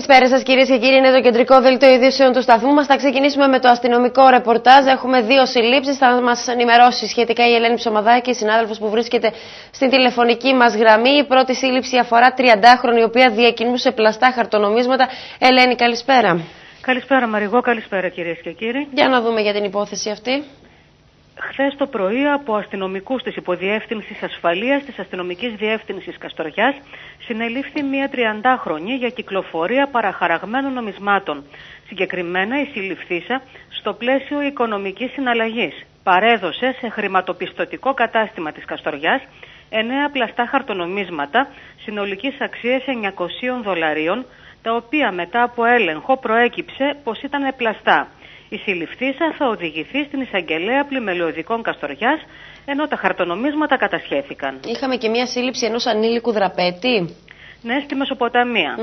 Καλησπέρα σας κυρίες και κύριοι, είναι το κεντρικό δελτίο ειδήσεων του σταθμού μας. Θα ξεκινήσουμε με το αστυνομικό ρεπορτάζ. Έχουμε 2 συλλήψεις. Θα μας ενημερώσει σχετικά η Ελένη Ψωμαδάκη, συνάδελφος που βρίσκεται στην τηλεφωνική μας γραμμή. Η πρώτη σύλληψη αφορά 30χρονη, η οποία διακινούσε πλαστά χαρτονομίσματα. Ελένη, καλησπέρα. Καλησπέρα Μαριγό, καλησπέρα κυρίες και κύριοι. Για να δούμε για την υπόθεση αυτή. Χθες το πρωί, από αστυνομικούς της Υποδιεύθυνσης Ασφαλείας της Αστυνομικής Διεύθυνσης Καστοριάς, συνελήφθη μία 30χρονη για κυκλοφορία παραχαραγμένων νομισμάτων. Συγκεκριμένα, η συλληφθήσα στο πλαίσιο οικονομικής συναλλαγής παρέδωσε σε χρηματοπιστωτικό κατάστημα της Καστοριάς 9 πλαστά χαρτονομίσματα συνολικής αξίας $900, τα οποία μετά από έλεγχο προέκυψε πως ήταν πλαστά. Η συλληφθήσα θα οδηγηθεί στην εισαγγελέα πλημελιωδικών Καστοριάς, ενώ τα χαρτονομίσματα κατασχέθηκαν. Είχαμε και μία σύλληψη ενός ανήλικου δραπέτη. Ναι, στη Μεσοποταμία.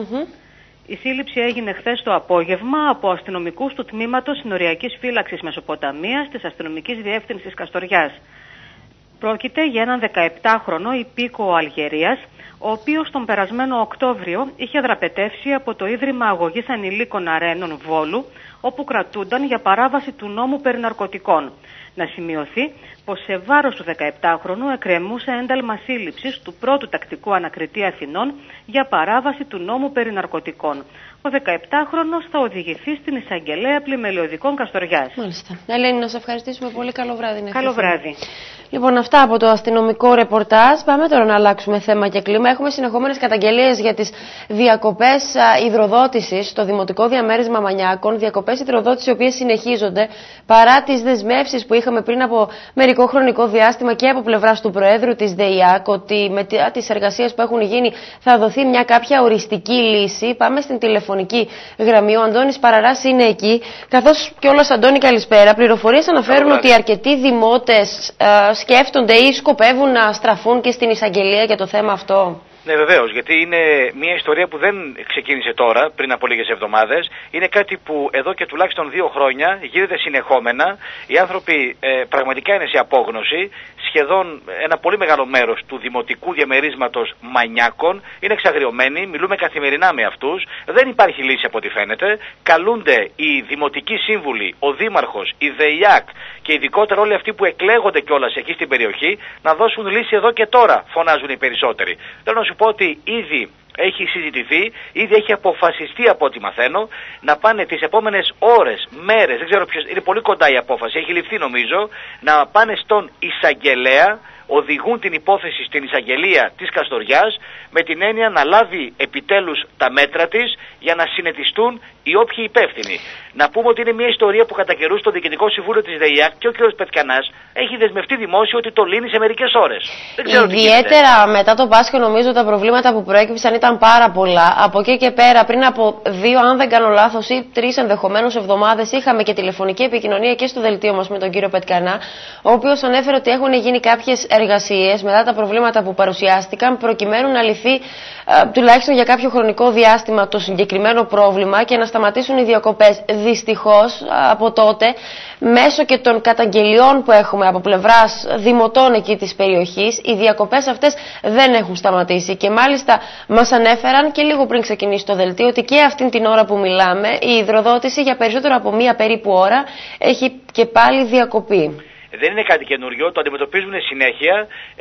Η σύλληψη έγινε χθες το απόγευμα από αστυνομικούς του Τμήματος Συνοριακής Φύλαξης Μεσοποταμίας της Αστυνομικής Διεύθυνσης Καστοριάς. Πρόκειται για έναν 17χρονο υπήκοο Αλγερίας, ο οποίος τον περασμένο Οκτώβριο είχε δραπετεύσει από το Ίδρυμα Αγωγής Ανηλίκων Αρένων Βόλου, όπου κρατούνταν για παράβαση του νόμου περί ναρκωτικών. Να σημειωθεί πως σε βάρος του 17χρονου εκκρεμούσε ένταλμα σύλληψης του πρώτου τακτικού ανακριτή Αθηνών για παράβαση του νόμου περί ναρκωτικών. Ο 17χρονος θα οδηγηθεί στην εισαγγελέα πλημελιωδικών Καστοριάς. Μάλιστα. Ελένη, να σας ευχαριστήσουμε πολύ. Καλό βράδυ. Καλό βράδυ. Λοιπόν, αυτά από το αστυνομικό ρεπορτάζ. Πάμε τώρα να αλλάξουμε θέμα και κλίμα. Έχουμε συνεχόμενες καταγγελίες για τις διακοπές υδροδότησης στο Δημοτικό Διαμέρισμα Μανιάκων. Διακοπές υδροδότησης οι οποίες συνεχίζονται παρά τις δεσμεύσεις που είχαμε πριν από μερικό χρονικό διάστημα και από πλευράς του Προέδρου της ΔΕΙΑΚ, ότι με τις εργασίες που έχουν γίνει θα δοθεί μια κάποια οριστική λύση. Πάμε στην τηλεφωνική γραμμή. Ο Αντώνης Παραράς είναι εκεί. Καθώς κιόλας, Αντώνη, καλησπέρα. Πληροφορίες αναφέρουν ότι αρκετοί δημότες σκέφτονται ή σκοπεύουν να στραφούν και στην εισαγγελία για το θέμα αυτό. Ναι, βεβαίως, γιατί είναι μια ιστορία που δεν ξεκίνησε τώρα, πριν από λίγες εβδομάδες. Είναι κάτι που εδώ και τουλάχιστον 2 χρόνια γίνεται συνεχόμενα. Οι άνθρωποι πραγματικά είναι σε απόγνωση. Σχεδόν ένα πολύ μεγάλο μέρος του δημοτικού διαμερίσματος Μανιάκων είναι εξαγριωμένοι. Μιλούμε καθημερινά με αυτούς. Δεν υπάρχει λύση από ό,τι φαίνεται. Καλούνται οι δημοτικοί σύμβουλοι, ο δήμαρχος, η ΔΕΙΑΚ και ειδικότερα όλοι αυτοί που εκλέγονται κιόλας εκεί στην περιοχή να δώσουν λύση εδώ και τώρα, φωνάζουν οι περισσότεροι. Θέλω να σου πω ότι ήδη έχει συζητηθεί, ήδη έχει αποφασιστεί από ό,τι μαθαίνω να πάνε τις επόμενες ώρες, μέρες, δεν ξέρω ποιος, είναι πολύ κοντά η απόφαση, έχει ληφθεί νομίζω, να πάνε στον εισαγγελέα, οδηγούν την υπόθεση στην εισαγγελία της Καστοριάς με την έννοια να λάβει επιτέλους τα μέτρα της για να συνετιστούν οι όποιοι υπεύθυνοι. Να πούμε ότι είναι μια ιστορία που κατά καιρούς στο Διοικητικό Συμβούλιο της ΔΕΙΑΚ και ο κ. Πετκανάς έχει δεσμευτεί δημόσιο ότι το λύνει σε μερικές ώρες. Δεν ξέρω ιδιαίτερα μετά το Πάσχα, νομίζω τα προβλήματα που προέκυψαν ήταν πάρα πολλά. Από εκεί και πέρα, πριν από 2, αν δεν κάνω λάθος, ή 3 ενδεχομένως εβδομάδες, είχαμε και τηλεφωνική επικοινωνία και στο δελτίο μας με τον κύριο Πετκανά, ο οποίος ανέφερε ότι έχουν γίνει κάποιες εργασίες μετά τα προβλήματα που παρουσιάστηκαν, προκειμένου να λυθεί τουλάχιστον για κάποιο χρονικό διάστημα το συγκεκριμένο πρόβλημα και να σταματήσουν οι διακοπές. Δυστυχώς από τότε, μέσω και των καταγγελιών που έχουμε από πλευράς δημοτών εκεί της περιοχής, οι διακοπές αυτές δεν έχουν σταματήσει. Και μάλιστα μας ανέφεραν και λίγο πριν ξεκινήσει το δελτίο ότι και αυτήν την ώρα που μιλάμε η υδροδότηση για περισσότερο από 1 περίπου ώρα έχει και πάλι διακοπεί. Δεν είναι κάτι καινούριο, το αντιμετωπίζουν συνέχεια.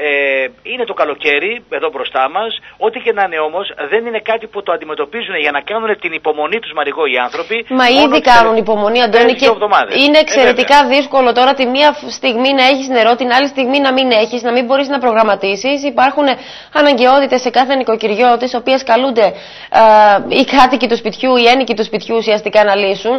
Είναι το καλοκαίρι εδώ μπροστά μας. Ό,τι και να είναι όμως, δεν είναι κάτι που το αντιμετωπίζουν για να κάνουν την υπομονή τους, Μαριγό, οι άνθρωποι. Μα ήδη κάνουν υπομονή, Αντώνη, και είναι εξαιρετικά δύσκολο τώρα τη μία στιγμή να έχεις νερό, την άλλη στιγμή να μην έχεις, να μην μπορείς να προγραμματίσεις. Υπάρχουν αναγκαιότητες σε κάθε νοικοκυριό, τις οποίες καλούνται οι κάτοικοι του σπιτιού, οι ένοικοι του σπιτιού ουσιαστικά να λύσουν.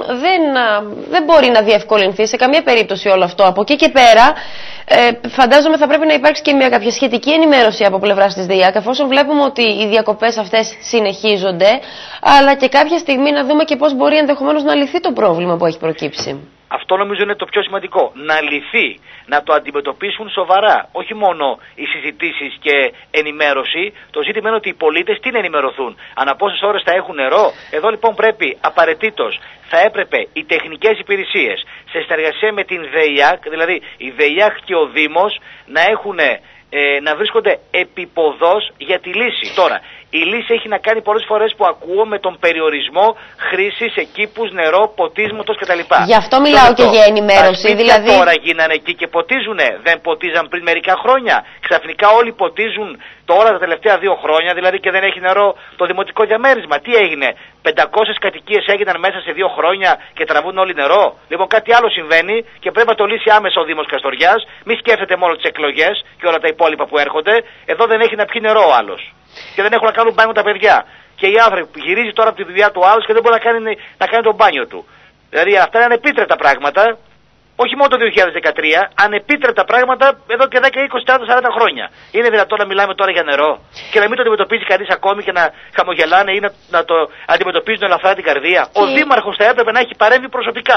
Δεν μπορεί να διευκολυνθεί σε καμία περίπτωση όλο αυτό. Από εκεί και πέρα, φαντάζομαι θα πρέπει να υπάρξει και μια κάποια σχετική ενημέρωση από πλευράς της ΔΕΙΑΚ, εφόσον βλέπουμε ότι οι διακοπές αυτές συνεχίζονται, αλλά και κάποια στιγμή να δούμε και πώς μπορεί ενδεχομένως να λυθεί το πρόβλημα που έχει προκύψει. Αυτό νομίζω είναι το πιο σημαντικό. Να λυθεί, να το αντιμετωπίσουν σοβαρά. Όχι μόνο οι συζητήσεις και ενημέρωση. Το ζήτημα είναι ότι οι πολίτες τι να ενημερωθούν. Ανά πόσες ώρες θα έχουν νερό. Εδώ λοιπόν πρέπει απαραίτητος, θα έπρεπε οι τεχνικές υπηρεσίες σε συνεργασία με την ΔΕΙΑΚ, δηλαδή η ΔΕΙΑΚ και ο Δήμος, να έχουν να βρίσκονται επιποδός για τη λύση. Τώρα, η λύση έχει να κάνει πολλές φορές που ακούω με τον περιορισμό χρήσης σε κήπους, νερό, ποτίσματος κτλ. Γι' αυτό μιλάω και για ενημέρωση. Τα δηλαδή τώρα γίνανε εκεί και ποτίζουνε. Δεν ποτίζαν πριν μερικά χρόνια. Ξαφνικά όλοι ποτίζουν τώρα τα τελευταία 2 χρόνια, δηλαδή και δεν έχει νερό το δημοτικό διαμέρισμα. Τι έγινε? 500 κατοικίες έγιναν μέσα σε 2 χρόνια και τραβούν όλοι νερό. Λοιπόν, κάτι άλλο συμβαίνει και πρέπει να το λύσει άμεσα ο Δήμος Καστοριάς. Μη σκέφτεται μόνο τις εκλογές και όλα τα υπόλοιπα που έρχονται. Εδώ δεν έχει να πιει νερό ο άλλος. Και δεν έχουν να κάνουν μπάνιο τα παιδιά. Και οι άνθρωποι που γυρίζει τώρα από τη δουλειά του άλλου και δεν μπορεί να κάνει το μπάνιο του. Δηλαδή αυτά είναι ανεπίτρεπτα πράγματα. Όχι μόνο το 2013, ανεπίτρεπτα πράγματα εδώ και 10, 20, 30, 40 χρόνια. Είναι δυνατόν να μιλάμε τώρα για νερό και να μην το αντιμετωπίζει κανείς ακόμη και να χαμογελάνε ή να το αντιμετωπίζουν ελαφρά την καρδία? Ο Δήμαρχος θα έπρεπε να έχει παρέμβει προσωπικά.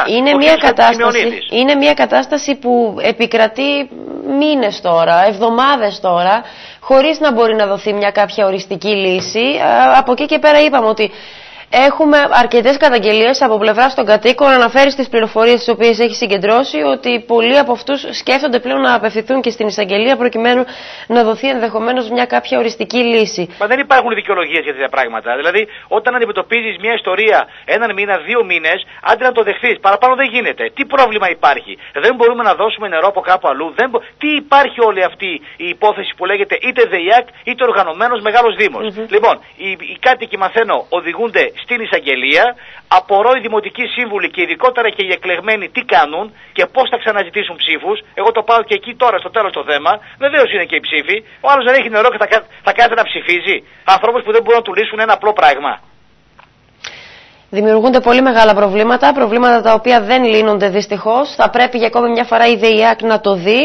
Είναι μια κατάσταση που επικρατεί μήνες τώρα, εβδομάδες τώρα, χωρίς να μπορεί να δοθεί μια κάποια οριστική λύση. Από εκεί και πέρα είπαμε ότι έχουμε αρκετές καταγγελίες από πλευράς των κατοίκων. Αναφέρει στις πληροφορίες τις οποίες έχει συγκεντρώσει ότι πολλοί από αυτούς σκέφτονται πλέον να απευθυνθούν και στην εισαγγελία προκειμένου να δοθεί ενδεχομένως μια κάποια οριστική λύση. Μα δεν υπάρχουν δικαιολογίες για τέτοια πράγματα. Δηλαδή, όταν αντιμετωπίζεις μια ιστορία 1 μήνα, 2 μήνες, άντε να το δεχθείς. Παραπάνω δεν γίνεται. Τι πρόβλημα υπάρχει? Δεν μπορούμε να δώσουμε νερό από κάπου αλλού? Τι υπάρχει όλη αυτή η υπόθεση που λέγεται είτε ΔΕΙΑΚ είτε οργανωμένος μεγάλος Δήμος? Λοιπόν, οι κάτοικοι μαθαίνω οδηγούνται στην εισαγγελία, απορώ οι δημοτικοί σύμβουλοι και ειδικότερα και οι εκλεγμένοι τι κάνουν και πώς θα ξαναζητήσουν ψήφους. Εγώ το πάω και εκεί τώρα στο τέλος το θέμα. Βεβαίως είναι και οι ψήφοι. Ο άλλος δεν έχει νερό και θα κάθεται να ψηφίζει. Ανθρώπους που δεν μπορούν να του λύσουν ένα απλό πράγμα. Δημιουργούνται πολύ μεγάλα προβλήματα τα οποία δεν λύνονται δυστυχώς. Θα πρέπει για ακόμη μια φορά η ΔΕΙΑΚ να το δει.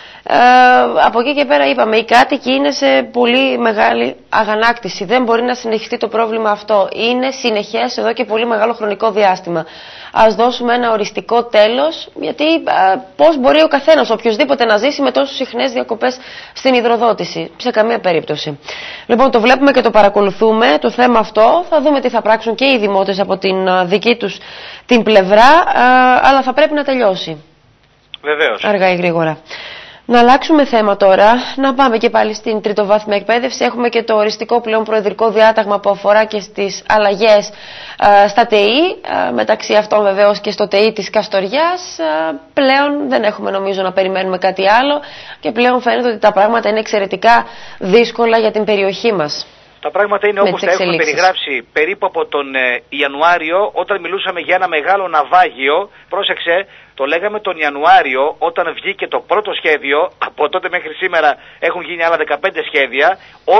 Από εκεί και πέρα είπαμε, οι κάτοικοι είναι σε πολύ μεγάλη αγανάκτηση. Δεν μπορεί να συνεχιστεί το πρόβλημα αυτό. Είναι συνεχές εδώ και πολύ μεγάλο χρονικό διάστημα. Ας δώσουμε ένα οριστικό τέλος, γιατί πώς μπορεί ο καθένας, οποιοδήποτε, να ζήσει με τόσο συχνές διακοπές στην υδροδότηση? Σε καμία περίπτωση. Λοιπόν, το βλέπουμε και το παρακολουθούμε το θέμα αυτό. Θα δούμε τι θα πράξουν και οι δημότες από την δική τους την πλευρά, αλλά θα πρέπει να τελειώσει. Βεβαίως. Αργά ή γρήγορα. Να αλλάξουμε θέμα τώρα, να πάμε και πάλι στην τριτοβάθμια εκπαίδευση. Έχουμε και το οριστικό πλέον προεδρικό διάταγμα που αφορά και στις αλλαγές στα ΤΕΗ, μεταξύ αυτών βεβαίως και στο ΤΕΗ της Καστοριάς. Πλέον δεν έχουμε νομίζω να περιμένουμε κάτι άλλο και πλέον φαίνεται ότι τα πράγματα είναι εξαιρετικά δύσκολα για την περιοχή μας. Τα πράγματα είναι όπως τα έχουμε περιγράψει περίπου από τον Ιανουάριο, όταν μιλούσαμε για ένα μεγάλο ναυάγιο. Πρόσεξε, το λέγαμε τον Ιανουάριο όταν βγήκε το πρώτο σχέδιο. Από τότε μέχρι σήμερα έχουν γίνει άλλα 15 σχέδια.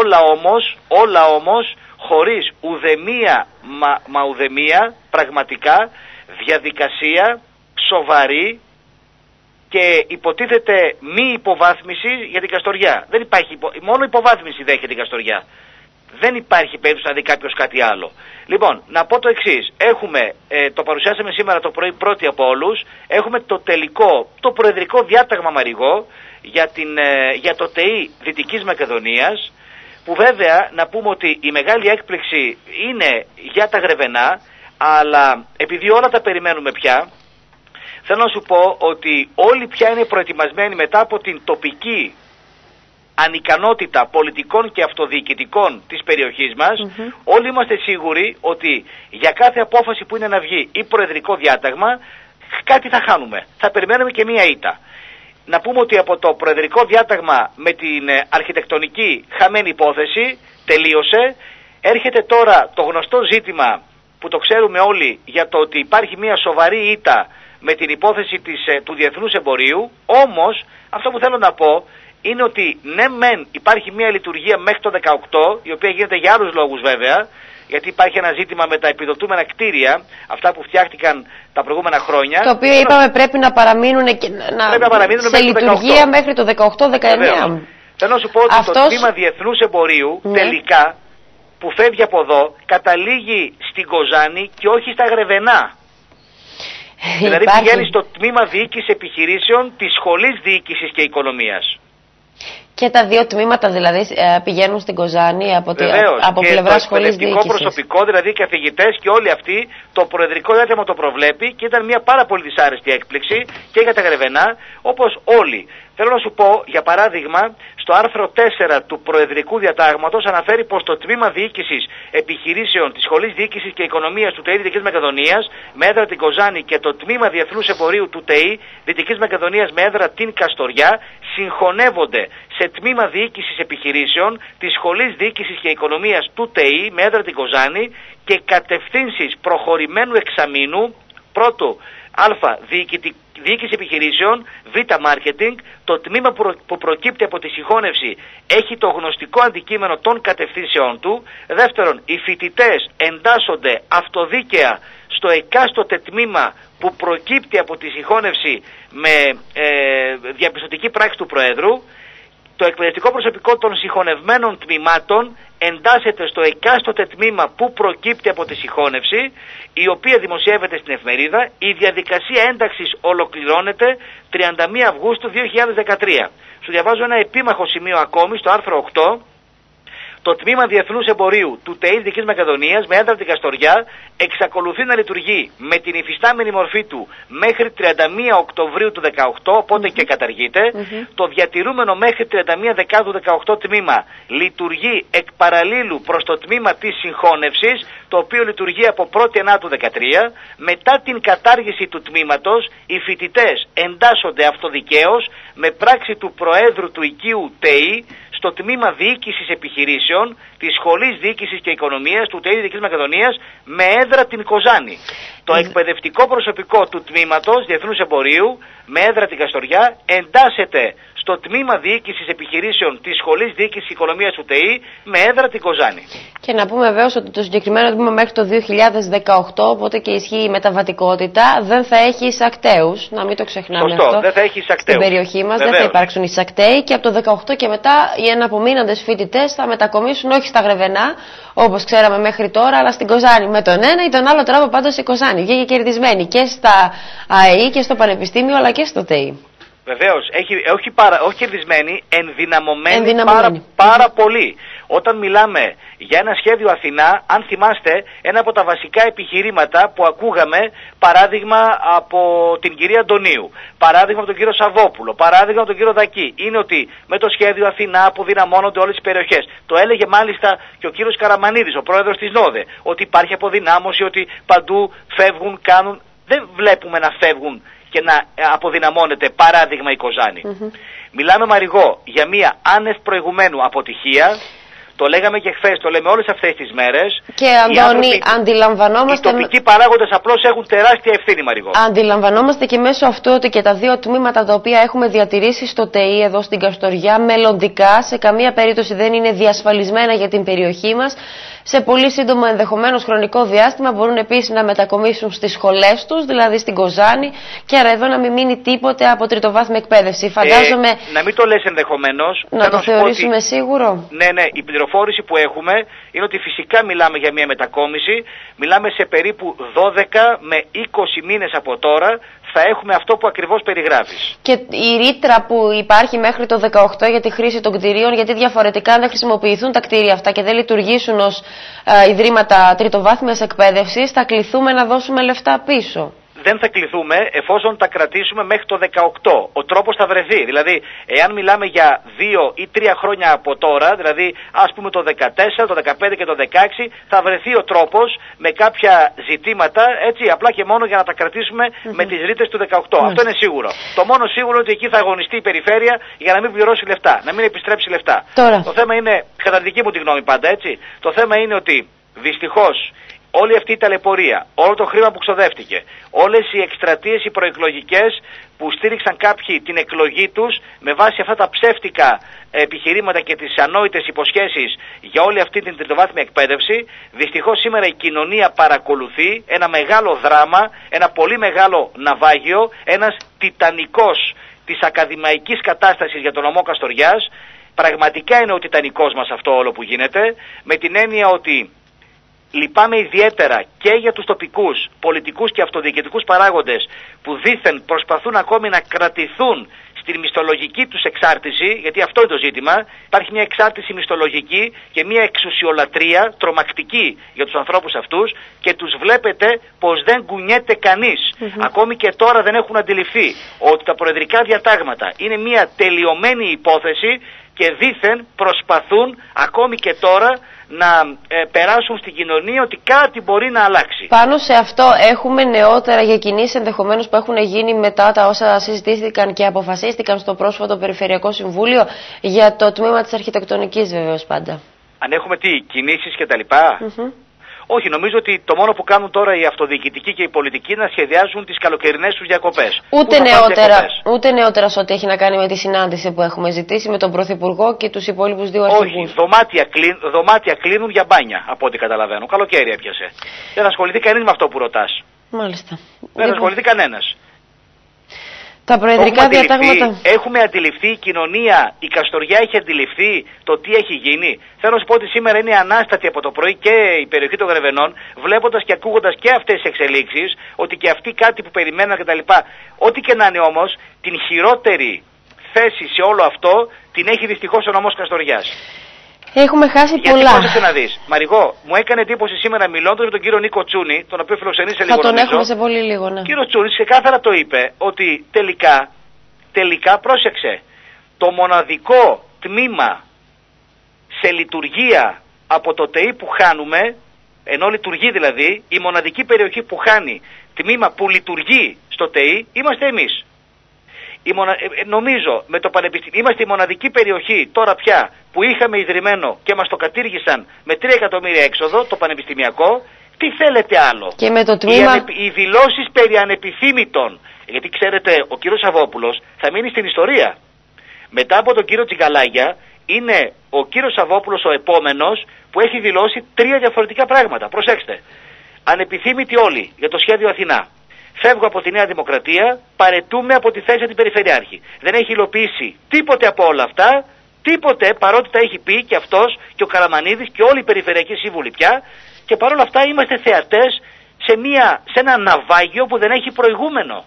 Όλα όμως χωρίς ουδεμία πραγματικά διαδικασία σοβαρή και υποτίθεται μη υποβάθμιση για την Καστοριά. Δεν υπάρχει, μόνο υποβάθμιση δέχεται η Καστοριά. Δεν υπάρχει περίπτωση να δει κάποιος κάτι άλλο. Λοιπόν, να πω το εξής. Το παρουσιάσαμε σήμερα το πρωί πρώτοι από όλους. Έχουμε το προεδρικό διάταγμα Μαριγό για το ΤΕΗ Δυτικής Μακεδονίας, που βέβαια να πούμε ότι η μεγάλη έκπληξη είναι για τα Γρεβενά, αλλά επειδή όλα τα περιμένουμε πια, θέλω να σου πω ότι όλοι πια είναι προετοιμασμένοι μετά από την τοπική ανικανότητα πολιτικών και αυτοδιοικητικών της περιοχής μας. Όλοι είμαστε σίγουροι ότι για κάθε απόφαση που είναι να βγει ή προεδρικό διάταγμα κάτι θα χάνουμε. Θα περιμένουμε και μία ήττα. Να πούμε ότι από το προεδρικό διάταγμα με την αρχιτεκτονική χαμένη υπόθεση τελείωσε. Έρχεται τώρα το γνωστό ζήτημα που το ξέρουμε όλοι, για το ότι υπάρχει μία σοβαρή ήττα με την υπόθεση του διεθνούς εμπορίου. Όμως αυτό που θέλω να πω είναι ότι ναι μεν υπάρχει μια λειτουργία μέχρι το 18, η οποία γίνεται για άλλους λόγους βέβαια, γιατί υπάρχει ένα ζήτημα με τα επιδοτούμενα κτίρια, αυτά που φτιάχτηκαν τα προηγούμενα χρόνια. Το οποίο είπαμε πρέπει να παραμείνουν, σε λειτουργία μέχρι το 18-19. Θέλω να σου πω ότι το τμήμα διεθνούς εμπορίου τελικά που φεύγει από εδώ καταλήγει στην Κοζάνη και όχι στα Γρεβενά. Δηλαδή πηγαίνει στο τμήμα διοίκησης επιχειρήσεων της Σχολής Διοίκησης και Οικονομίας. Και τα δύο τμήματα δηλαδή πηγαίνουν στην Κοζάνη από πλευρά σχολής διοίκησης. Το εκπαιδευτικό προσωπικό, δηλαδή οι καθηγητές και όλοι αυτοί, το προεδρικό διάταγμα το προβλέπει και ήταν μια πάρα πολύ δυσάρεστη έκπληξη και για τα Γρεβενά, όπως όλοι. Θέλω να σου πω, για παράδειγμα, στο άρθρο 4 του Προεδρικού Διατάγματος αναφέρει πως το Τμήμα Διοίκησης Επιχειρήσεων της Σχολής Διοίκησης και Οικονομίας του ΤΕΗ Δυτικής Μακεδονίας με έδρα την Κοζάνη και το Τμήμα Διεθνούς Εμπορίου του ΤΕΗ Δυτικής Μακεδονίας με έδρα την Καστοριά συγχωνεύονται σε Τμήμα Διοίκησης Επιχειρήσεων της Σχολής Διοίκησης και Οικονομίας του ΤΕΗ με έδρα την Κοζάνη και κατευθύνσεις προχωρημένου εξαμήνου. Πρώτο, Α. Διοίκηση επιχειρήσεων, Β. Marketing. Το τμήμα που προκύπτει από τη συγχώνευση έχει το γνωστικό αντικείμενο των κατευθύνσεών του. Δεύτερον, οι φοιτητές εντάσσονται αυτοδίκαια στο εκάστοτε τμήμα που προκύπτει από τη συγχώνευση με διαπιστωτική πράξη του Προέδρου. Το εκπαιδευτικό προσωπικό των συγχωνευμένων τμήματων εντάσσεται στο εκάστοτε τμήμα που προκύπτει από τη συγχώνευση, η οποία δημοσιεύεται στην εφημερίδα. Η διαδικασία ένταξης ολοκληρώνεται 31 Αυγούστου 2013. Σου διαβάζω ένα επίμαχο σημείο ακόμη στο άρθρο 8. Το Τμήμα Διεθνούς Εμπορίου του ΤΕΗ Δυτικής Μακεδονίας με έδρα την Καστοριά εξακολουθεί να λειτουργεί με την υφιστάμενη μορφή του μέχρι 31 Οκτωβρίου του 2018, οπότε και καταργείται. Το διατηρούμενο μέχρι 31 Δεκάτου 2018 τμήμα λειτουργεί εκ παραλλήλου προς το τμήμα της συγχώνευσης, το οποίο λειτουργεί από 1η Ενάτου 2013. Μετά την κατάργηση του τμήματος, οι φοιτητές εντάσσονται αυτοδικαίως με πράξη του Προέδρου του Οικείου ΤΕΗ στο Τμήμα Διοίκησης Επιχειρήσεων της Σχολής Διοίκησης και Οικονομίας του ΤΕΗ Δυτικής Μακεδονίας με έδρα την Κοζάνη. Το εκπαιδευτικό προσωπικό του Τμήματος Διεθνούς Εμπορίου με έδρα την Καστοριά εντάσσεται στο Τμήμα Διοίκησης Επιχειρήσεων της Σχολής Διοίκησης και Οικονομίας του ΤΕΗ με έδρα την Κοζάνη. Και να πούμε βέβαιως ότι το συγκεκριμένο τμήμα μέχρι το 2018, οπότε και ισχύει η μεταβατικότητα, δεν θα έχει εισακτέους. Να μην το ξεχνάμε. Σωστό, αυτό. Δεν θα έχει εισακτέους. Στην περιοχή μας δεν θα υπάρξουν εισακτέοι και από το 2018 και μετά οι εναπομείνοντες φοιτητές θα μετακομίσουν όχι στα Γρεβενά, όπως ξέραμε μέχρι τώρα, αλλά στην Κοζάνη. Με τον ένα ή τον άλλο τρόπο πάντως η Κοζάνη βγήκε κερδισμένη και στα ΑΕΗ και στο Πανεπιστήμιο αλλά και στο ΤΕΗ. Βεβαίως, όχι κερδισμένη, ενδυναμωμένη. Πάρα πολύ. Όταν μιλάμε για ένα σχέδιο Αθηνά, αν θυμάστε, ένα από τα βασικά επιχειρήματα που ακούγαμε, παράδειγμα από την κυρία Αντωνίου, παράδειγμα από τον κύριο Σαββόπουλο, παράδειγμα από τον κύριο Δακή, είναι ότι με το σχέδιο Αθηνά αποδυναμώνονται όλες οι περιοχές. Το έλεγε μάλιστα και ο κύριος Καραμανίδης, ο πρόεδρος της ΝΟΔΕ, ότι υπάρχει αποδυνάμωση, ότι παντού φεύγουν, κάνουν. Δεν βλέπουμε να φεύγουν και να αποδυναμώνεται, παράδειγμα, η Κοζάνη. Μιλάμε, Μαριγό, για μια άνευ προηγουμένου αποτυχία. Το λέγαμε και χθες, το λέμε όλες αυτές τις μέρες. Και Αντώνη, αντιλαμβανόμαστε. Οι τοπικοί παράγοντες απλώς έχουν τεράστια ευθύνη, Μαριγό. Αντιλαμβανόμαστε και μέσω αυτού ότι και τα δύο τμήματα τα οποία έχουμε διατηρήσει στο ΤΕΗ εδώ στην Καστοριά, μελλοντικά σε καμία περίπτωση δεν είναι διασφαλισμένα για την περιοχή μας. Σε πολύ σύντομο ενδεχομένως χρονικό διάστημα μπορούν επίσης να μετακομίσουν στις σχολές τους, δηλαδή στην Κοζάνη, και άρα εδώ να μην μείνει τίποτε από τριτοβάθμια εκπαίδευση. Φαντάζομαι. Να μην το λες ενδεχομένως. Να το θεωρήσουμε σίγουρο. Ναι, η πληροφόρηση που έχουμε είναι ότι φυσικά μιλάμε για μια μετακόμιση. Μιλάμε σε περίπου 12 με 20 μήνες από τώρα. Θα έχουμε αυτό που ακριβώς περιγράφεις. Και η ρήτρα που υπάρχει μέχρι το 18 για τη χρήση των κτηρίων, γιατί διαφορετικά αν δεν χρησιμοποιηθούν τα κτίρια αυτά και δεν λειτουργήσουν ως ιδρύματα τριτοβάθμιας εκπαίδευσης, θα κληθούμε να δώσουμε λεφτά πίσω. Δεν θα κληθούμε εφόσον τα κρατήσουμε μέχρι το 18. Ο τρόπος θα βρεθεί. Δηλαδή, εάν μιλάμε για 2 ή 3 χρόνια από τώρα, δηλαδή ας πούμε το 14, το 15 και το 16, θα βρεθεί ο τρόπος με κάποια ζητήματα, έτσι, απλά και μόνο για να τα κρατήσουμε με τις ρήτες του 18. Αυτό είναι σίγουρο. Το μόνο σίγουρο είναι ότι εκεί θα αγωνιστεί η περιφέρεια για να μην πληρώσει λεφτά, να μην επιστρέψει λεφτά. Το θέμα είναι, κατά τη δική μου τη γνώμη πάντα, έτσι, το θέμα είναι ότι δυστυχώς όλη αυτή η ταλαιπωρία, όλο το χρήμα που ξοδεύτηκε, όλες οι εκστρατείες οι προεκλογικές που στήριξαν κάποιοι την εκλογή τους με βάση αυτά τα ψεύτικα επιχειρήματα και τις ανόητες υποσχέσεις για όλη αυτή την τριτοβάθμια εκπαίδευση, δυστυχώς σήμερα η κοινωνία παρακολουθεί ένα μεγάλο δράμα, ένα πολύ μεγάλο ναυάγιο, ένας τιτανικός της ακαδημαϊκής κατάστασης για τον νομό Καστοριάς. Πραγματικά είναι ο τιτανικός μας αυτό όλο που γίνεται, με την έννοια ότι λυπάμαι ιδιαίτερα και για τους τοπικούς, πολιτικούς και αυτοδιοικητικούς παράγοντες που δήθεν προσπαθούν ακόμη να κρατηθούν στην μισθολογική τους εξάρτηση, γιατί αυτό είναι το ζήτημα. Υπάρχει μια εξάρτηση μισθολογική και μια εξουσιολατρεία τρομακτική για τους ανθρώπους αυτούς και τους βλέπετε πως δεν κουνιέται κανείς. Ακόμη και τώρα δεν έχουν αντιληφθεί ότι τα προεδρικά διατάγματα είναι μια τελειωμένη υπόθεση και δήθεν προσπαθούν ακόμη και τώρα να περάσουν στην κοινωνία ότι κάτι μπορεί να αλλάξει. Πάνω σε αυτό έχουμε νεότερα για κινήσεις ενδεχομένως που έχουν γίνει μετά τα όσα συζητήθηκαν και αποφασίστηκαν στο πρόσφατο Περιφερειακό Συμβούλιο για το τμήμα της αρχιτεκτονικής βεβαίως πάντα. Αν έχουμε τι, κινήσεις και τα λοιπά. Όχι, νομίζω ότι το μόνο που κάνουν τώρα οι αυτοδιοικητικοί και οι πολιτικοί είναι να σχεδιάζουν τις καλοκαιρινές τους διακοπές. Ούτε νεότερα σε ό,τι έχει να κάνει με τη συνάντηση που έχουμε ζητήσει με τον Πρωθυπουργό και τους υπόλοιπους δύο αρχηγούς. Όχι, δωμάτια κλείνουν για μπάνια από ό,τι καταλαβαίνω. Καλοκαίρι έπιασε. Δεν ασχοληθεί κανείς με αυτό που ρωτάς. Μάλιστα. Δεν ασχοληθεί κανένας. Τα προεδρικά διατάγματα. Έχουμε αντιληφθεί η κοινωνία, η Καστοριά έχει αντιληφθεί το τι έχει γίνει. Θέλω να σου πω ότι σήμερα είναι ανάστατη από το πρωί και η περιοχή των Γρεβενών, βλέποντας και ακούγοντας και αυτές τις εξελίξεις, ότι και αυτοί κάτι που περιμένουν κτλ. Ό,τι και να είναι όμως, την χειρότερη θέση σε όλο αυτό την έχει δυστυχώς ο νομός Καστοριάς. Έχουμε χάσει πολλά. Γιατί πώς να δεις. Μαριγό, μου έκανε εντύπωση σήμερα μιλώντας με τον κύριο Νίκο Τσούνη, τον οποίο φιλοξενεί σε λίγο. Θα τον έχουμε σε πολύ λίγο, ναι. Ο κύριος Τσούνης ξεκάθαρα το είπε ότι τελικά πρόσεξε. Το μοναδικό τμήμα σε λειτουργία από το ΤΕΗ που χάνουμε, ενώ λειτουργεί δηλαδή, η μοναδική περιοχή που χάνει τμήμα που λειτουργεί στο ΤΕΗ, είμαστε εμείς. Νομίζω με το Πανεπιστήμιο είμαστε η μοναδική περιοχή τώρα πια που είχαμε ιδρυμένο και μας το κατήργησαν με 3 εκατομμύρια έξοδο, το πανεπιστημιακό. Τι θέλετε άλλο? Και με το τμήμα... Οι δηλώσεις περί ανεπιθύμητων, γιατί ξέρετε ο κύριος Σαββόπουλος θα μείνει στην ιστορία. Μετά από τον κύριο Τσιγκαλάγια είναι ο κύριος Σαββόπουλος ο επόμενος που έχει δηλώσει 3 διαφορετικά πράγματα. Προσέξτε, ανεπιθύμητοι όλοι για το σχέδιο Αθηνά. Φεύγω από τη Νέα Δημοκρατία, παρετούμε από τη θέση του Περιφερειάρχη. Δεν έχει υλοποιήσει τίποτε από όλα αυτά, τίποτε, παρότι τα έχει πει και αυτός και ο Καραμανίδης και όλοι οι περιφερειακοί σύμβουλοι πια, και παρόλα αυτά είμαστε θεατές σε ένα ναυάγιο που δεν έχει προηγούμενο.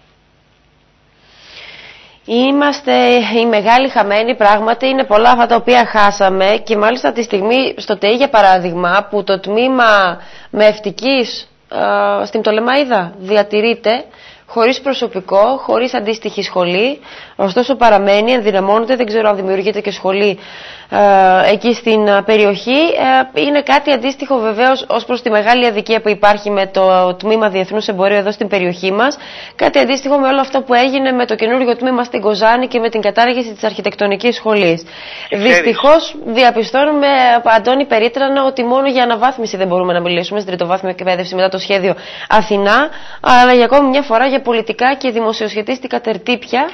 Είμαστε οι μεγάλοι χαμένοι, πράγματι είναι πολλά αυτά τα οποία χάσαμε και μάλιστα τη στιγμή στο ΤΕΗ για παράδειγμα που το τμήμα μευτικής στην Πτολεμαΐδα διατηρείται χωρίς προσωπικό, χωρίς αντίστοιχη σχολή, ωστόσο παραμένει, ενδυναμώνεται, δεν ξέρω αν δημιουργείται και σχολή εκεί στην περιοχή. Είναι κάτι αντίστοιχο βεβαίως ως προς τη μεγάλη αδικία που υπάρχει με το τμήμα διεθνούς εμπορίου εδώ στην περιοχή μας, κάτι αντίστοιχο με όλο αυτό που έγινε με το καινούργιο τμήμα στην Κοζάνη και με την κατάργηση της αρχιτεκτονικής σχολής. Δυστυχώς διαπιστώνουμε, Αντώνη περίτρανα, ότι μόνο για αναβάθμιση δεν μπορούμε να μιλήσουμε στην τριτοβάθμια εκπαίδευση μετά το σχέδιο Αθηνά, αλλά για ακόμη μια φορά για πολιτικά και δημοσιοσχετίστικα τερτύπια,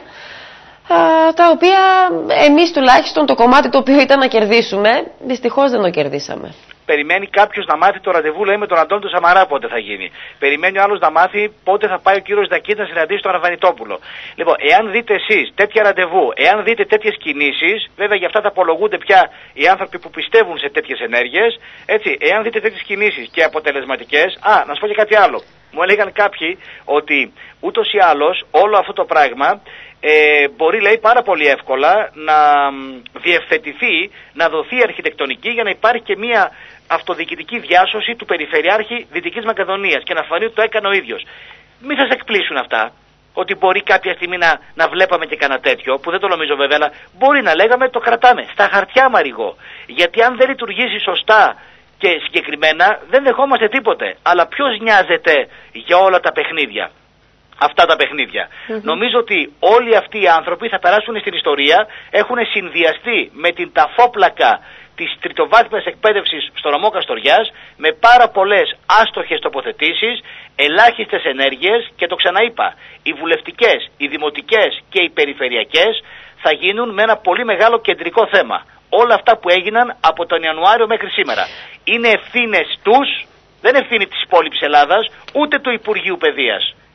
τα οποία εμείς τουλάχιστον το κομμάτι το οποίο ήταν να κερδίσουμε, δυστυχώς δεν το κερδίσαμε. Περιμένει κάποιος να μάθει το ραντεβού, λέει, με τον Αντώνη του Σαμαρά πότε θα γίνει. Περιμένει ο άλλος να μάθει πότε θα πάει ο κύριος Δακίτης να συναντήσει τον Αρβανιτόπουλο. Λοιπόν, εάν δείτε εσείς τέτοια ραντεβού, εάν δείτε τέτοιες κινήσεις, βέβαια για αυτά τα απολογούνται πια οι άνθρωποι που πιστεύουν σε τέτοιες ενέργειες, έτσι, εάν δείτε τέτοιες κινήσεις και αποτελεσματικές, να σου πω και κάτι άλλο. Μου έλεγαν κάποιοι ότι ούτως ή άλλως όλο αυτό το πράγμα μπορεί, λέει, πάρα πολύ εύκολα να διευθετηθεί, να δοθεί αρχιτεκτονική για να υπάρχει και μια αυτοδιοικητική διάσωση του Περιφερειάρχη Δυτικής Μακεδονίας και να φανεί ότι το έκανε ο ίδιος. Μην σας εκπλήσουν αυτά, ότι μπορεί κάποια στιγμή να βλέπαμε και κανένα τέτοιο, που δεν το νομίζω βέβαια, αλλά μπορεί να λέγαμε το κρατάμε. Στα χαρτιά, Μαριγό. Γιατί αν δεν λειτουργήσει σωστά και συγκεκριμένα δεν δεχόμαστε τίποτε. Αλλά ποιος νοιάζεται για όλα τα παιχνίδια? Αυτά τα παιχνίδια. Νομίζω ότι όλοι αυτοί οι άνθρωποι θα περάσουν στην ιστορία, έχουν συνδυαστεί με την ταφόπλακα της τριτοβάθμιας εκπαίδευσης στο νομό Καστοριάς, με πάρα πολλές άστοχες τοποθετήσεις, ελάχιστες ενέργειες και το ξαναείπα, οι βουλευτικές, οι δημοτικές και οι περιφερειακές θα γίνουν με ένα πολύ μεγάλο κεντρικό θέμα. Όλα αυτά που έγιναν από τον Ιανουάριο μέχρι σήμερα είναι ευθύνες τους, δεν ευθύνη της υπόλοιπης Ελλάδας, ούτε του Υπουργείου Παιδείας.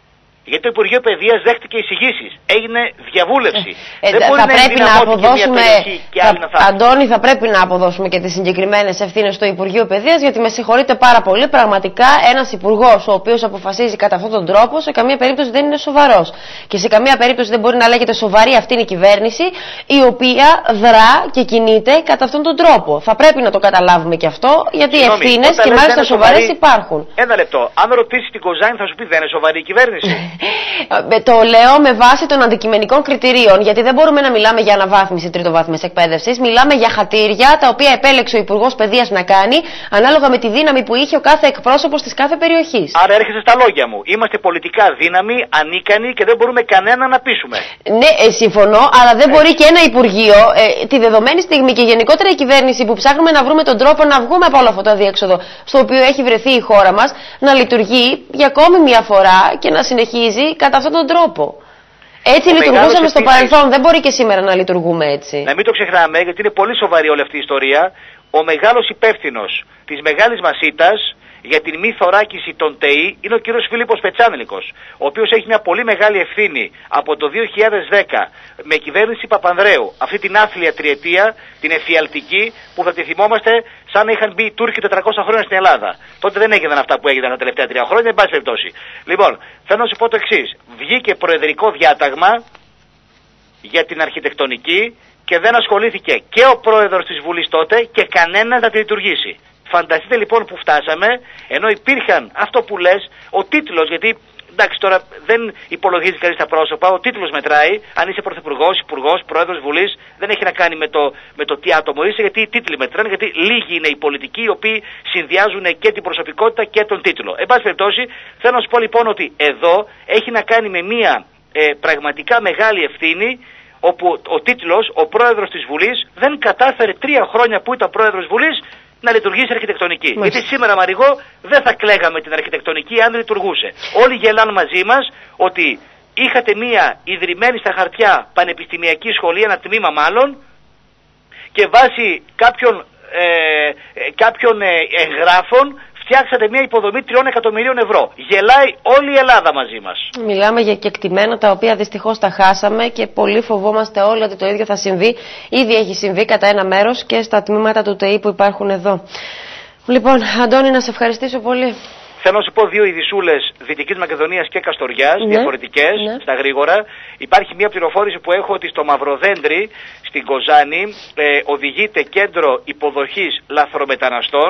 Γιατί το Υπουργείο Παιδείας δέχτηκε εισηγήσεις. Έγινε διαβούλευση. Δεν μπορεί θα να πρέπει να αποδώσουμε. Αντώνη, θα πρέπει να αποδώσουμε και τις συγκεκριμένες ευθύνες στο Υπουργείο Παιδείας, γιατί με συγχωρείτε πάρα πολύ. Πραγματικά ένας υπουργός ο οποίος αποφασίζει κατά αυτόν τον τρόπο, σε καμία περίπτωση δεν είναι σοβαρός. Και σε καμία περίπτωση δεν μπορεί να λέγεται σοβαρή αυτή είναι η κυβέρνηση, η οποία δρά και κινείται κατά αυτόν τον τρόπο. Θα πρέπει να το καταλάβουμε και αυτό, γιατί οι ευθύνες και μάλιστα σοβαρές υπάρχουν. Ένα λεπτό. Αν ρωτήσει την Κοζάνη, θα σου πει δεν είναι σοβαρή η κυβέρνηση. Το λέω με βάση των αντικειμενικών κριτηρίων, γιατί δεν μπορούμε να μιλάμε για αναβάθμιση τριτοβάθμιας εκπαίδευσης. Μιλάμε για χατήρια τα οποία επέλεξε ο Υπουργός Παιδείας να κάνει, ανάλογα με τη δύναμη που είχε ο κάθε εκπρόσωπος της κάθε περιοχής. Άρα έρχεσαι στα λόγια μου. Είμαστε πολιτικά δύναμοι, ανίκανοι και δεν μπορούμε κανένα να πείσουμε. Ναι, συμφωνώ, αλλά δεν μπορεί και ένα Υπουργείο, τη δεδομένη στιγμή και γενικότερα η κυβέρνηση που ψάχνουμε να βρούμε τον τρόπο να βγούμε από όλο αυτό το αδιέξοδο στο οποίο έχει βρεθεί η χώρα μας, να λειτουργεί για ακόμη μια φορά και να συνεχίζει κατά αυτόν τον τρόπο. Έτσι λειτουργούσαμε στο παρελθόν, δεν μπορεί και σήμερα να λειτουργούμε έτσι. Να μην το ξεχνάμε, γιατί είναι πολύ σοβαρή όλη αυτή η ιστορία. Ο μεγάλος υπεύθυνος της μεγάλης μας ήττας για την μη θωράκιση των ΤΕΗ είναι ο κύριος Φίλιππος Πετσάνλικος, ο οποίος έχει μια πολύ μεγάλη ευθύνη από το 2010 με κυβέρνηση Παπανδρέου, αυτή την άθλια τριετία, την εφιαλτική, που θα τη θυμόμαστε σαν να είχαν μπει οι Τούρκοι 400 χρόνια στην Ελλάδα. Τότε δεν έγιναν αυτά που έγιναν τα τελευταία 3 χρόνια, εν πάση περιπτώσει. Λοιπόν, θέλω να σου πω το εξής. Βγήκε προεδρικό διάταγμα για την αρχιτεκτονική και δεν ασχολήθηκε και ο πρόεδρος της Βουλής τότε και κανένας να τη λειτουργήσει. Φανταστείτε λοιπόν που φτάσαμε, ενώ υπήρχαν αυτό που λες, ο τίτλος, γιατί εντάξει τώρα δεν υπολογίζει κανείς τα πρόσωπα, ο τίτλος μετράει, αν είσαι πρωθυπουργός, υπουργός, πρόεδρος Βουλής, δεν έχει να κάνει με το τι άτομο είσαι, γιατί οι τίτλοι μετράνε, γιατί λίγοι είναι οι πολιτικοί οι οποίοι συνδυάζουν και την προσωπικότητα και τον τίτλο. Εν πάση περιπτώσει, θέλω να σου πω λοιπόν ότι εδώ έχει να κάνει με μια πραγματικά μεγάλη ευθύνη, όπου ο τίτλος, ο πρόεδρος της Βουλής, δεν κατάφερε 3 χρόνια που ήταν πρόεδρος Βουλής να λειτουργήσει αρχιτεκτονική. Γιατί σήμερα, Μαριγό, δεν θα κλαίγαμε την αρχιτεκτονική αν λειτουργούσε. Όλοι γελάνε μαζί μας ότι είχατε μία ιδρυμένη στα χαρτιά πανεπιστημιακή σχολή, ένα τμήμα μάλλον, και βάσει κάποιων εγγράφων φτιάξατε μια υποδομή 3 εκατομμυρίων ευρώ. Γελάει όλη η Ελλάδα μαζί μας. Μιλάμε για κεκτημένα τα οποία δυστυχώς τα χάσαμε και πολύ φοβόμαστε όλοι ότι το ίδιο θα συμβεί. Ήδη έχει συμβεί κατά ένα μέρος και στα τμήματα του ΤΕΗ που υπάρχουν εδώ. Λοιπόν, Αντώνη, να σε ευχαριστήσω πολύ. Θέλω να σου πω 2 ειδισούλες Δυτικής Μακεδονίας και Καστοριάς, διαφορετικές, στα γρήγορα. Υπάρχει μια πληροφόρηση που έχω ότι στο Μαυροδέντρι, στην Κοζάνη, οδηγείται κέντρο υποδοχής λαθρομεταναστών.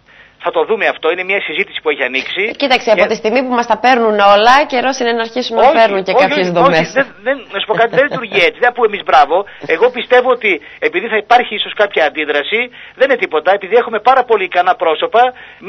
Θα το δούμε αυτό, είναι μια συζήτηση που έχει ανοίξει. Κοίταξε, από τη στιγμή που μας τα παίρνουν όλα, καιρός είναι να αρχίσουν να παίρνουν και κάποιες δομές. Να σου πω κάτι, δεν λειτουργεί έτσι. Δεν πούμε εμείς μπράβο. Εγώ πιστεύω ότι επειδή θα υπάρχει ίσως κάποια αντίδραση, δεν είναι τίποτα. Επειδή έχουμε πάρα πολύ ικανά πρόσωπα,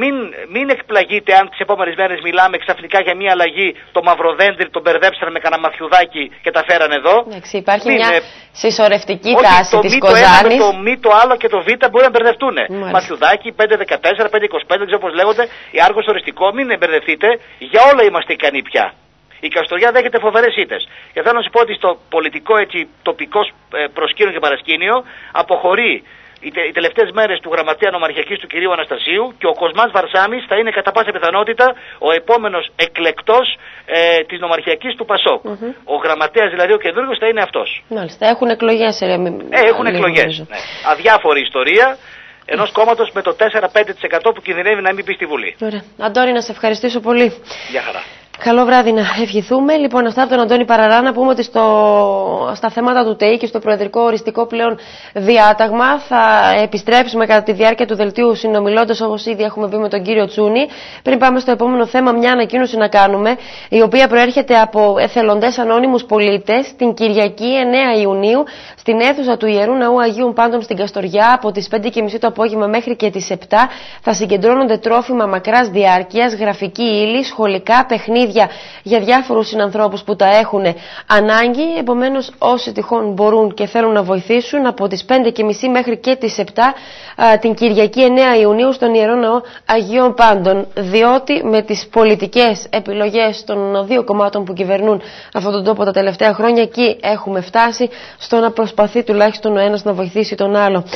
μην εκπλαγείτε αν τις επόμενες μέρες μιλάμε ξαφνικά για μια αλλαγή. Το Μαυροδέντρι τον μπερδέψαν με κανένα μαθιουδάκι και τα φέραν εδώ. Εντάξει, υπάρχει μια συσσωρευτική τάση της Κοζάνης. Το μη, το άλλο και το β μπορεί να μπερδευτούν. Μαθιουδάκι 5-14, 5-25. Δεν ξέρω πώς λέγονται, η Άργος οριστικό, μην εμπερδευτείτε, για όλα είμαστε ικανοί πια. Η Καστοριά δέχεται φοβερές ήττες. Και θέλω να σου πω ότι στο πολιτικό τοπικό προσκήνιο και παρασκήνιο αποχωρεί οι τελευταίες μέρες του γραμματέα νομαρχιακής του κυρίου Αναστασίου και ο Κοσμάς Βαρσάμης θα είναι κατά πάσα πιθανότητα ο επόμενος εκλεκτός της νομαρχιακής του Πασόκ. Ο γραμματέας δηλαδή ο καινούργιος θα είναι αυτός. Μάλιστα, έχουν εκλογές. Έχουν εκλογές. Ναι. Αδιάφορη ιστορία. Ενός κόμματος με το 4-5% που κινδυνεύει να μην μπει στη Βουλή. Ωραία. Αντώνη, να σε ευχαριστήσω πολύ. Γεια χαρά. Καλό βράδυ να ευχηθούμε. Λοιπόν, αυτά από τον Αντώνη Παραρά να πούμε ότι στα θέματα του ΤΕΗ και στο προεδρικό οριστικό πλέον διάταγμα θα επιστρέψουμε κατά τη διάρκεια του δελτίου συνομιλώντας, όπως ήδη έχουμε πει, με τον κύριο Τσούνη. Πριν πάμε στο επόμενο θέμα, μια ανακοίνωση να κάνουμε, η οποία προέρχεται από εθελοντές ανώνυμους πολίτες. Την Κυριακή 9 Ιουνίου στην αίθουσα του Ιερού Ναού Αγίων Πάντων στην Καστοριά από τις 5:30 το απόγευμα μέχρι και τις 7 θα συγκεντρώνονται τρόφιμα μακράς διάρκειας, γραφική ύλη, σχολικά, παιχνίδια για διάφορους συνανθρώπους που τα έχουν ανάγκη. Επομένως, όσοι τυχόν μπορούν και θέλουν να βοηθήσουν, από τις 5:30 μέχρι και τις 7 την Κυριακή 9 Ιουνίου στον Ιερό Ναό Αγίων Πάντων. Διότι με τις πολιτικές επιλογές των 2 κομμάτων που κυβερνούν αυτόν τον τόπο τα τελευταία χρόνια, εκεί έχουμε φτάσει στο να προσπαθεί τουλάχιστον ο ένας να βοηθήσει τον άλλο.